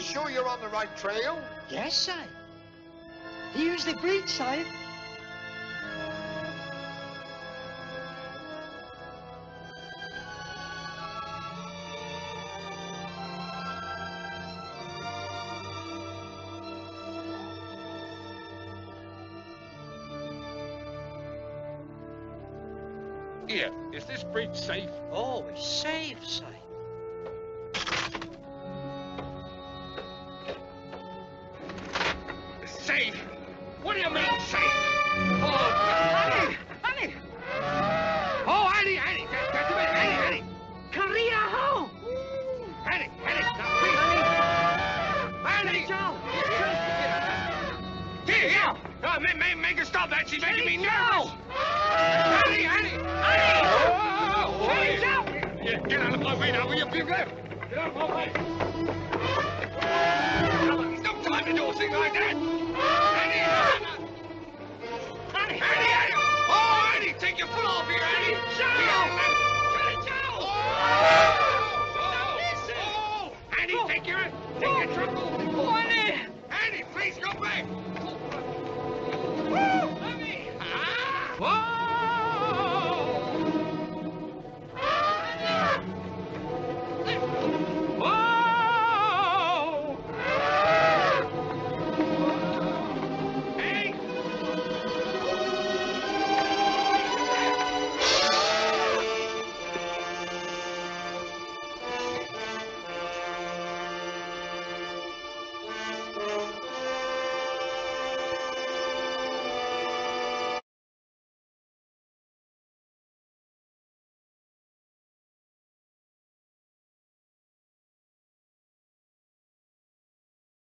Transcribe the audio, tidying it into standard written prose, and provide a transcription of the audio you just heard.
sure you're on the right trail? Yes, sir. Here's the bridge, sir. Here, is this bridge safe? Oh, it's safe, sir. Safe? What do you mean, safe? Oh, Annie! oh, Annie! That's a minute, Annie! Korea, ho! Annie, now, please! Annie! Here! Make her stop that, she's making me nervous! Annie! Oh! Yeah, get out of my way now, will you, Big Left? Get out of my way! There's no time to do a thing like that! Annie! Oh, Annie, take your foot off here, Annie! Joe! Annie, take your trouble! Annie, please go back! Woo! Annie! Whoa!